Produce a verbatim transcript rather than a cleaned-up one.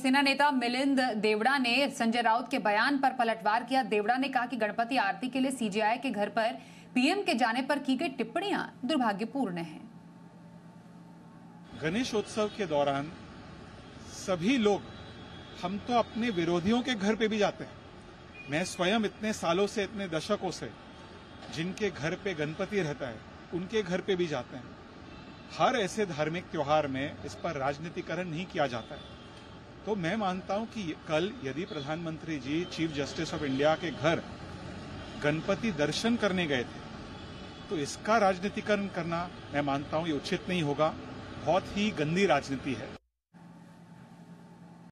शिवसेना नेता मिलिंद देवड़ा ने संजय राउत के बयान पर पलटवार किया। देवड़ा ने कहा कि गणपति आरती के लिए सीजेआई के घर पर पीएम के जाने पर की गई टिप्पणियां दुर्भाग्यपूर्ण हैं। गणेशोत्सव के दौरान सभी लोग, हम तो अपने विरोधियों के घर पे भी जाते हैं। मैं स्वयं इतने सालों से, इतने दशकों से जिनके घर पे गणपति रहता है, उनके घर पे भी जाते हैं। हर ऐसे धार्मिक त्योहार में इस पर राजनीतिकरण नहीं किया जाता है। तो मैं मानता हूं कि कल यदि प्रधानमंत्री ji chief justice of India के घर गणपति दर्शन करने गए थे, तो इसका राजनीतिकरण करना मैं मानता हूं ये उचित नहीं होगा। बहुत ही गंदी राजनीति है।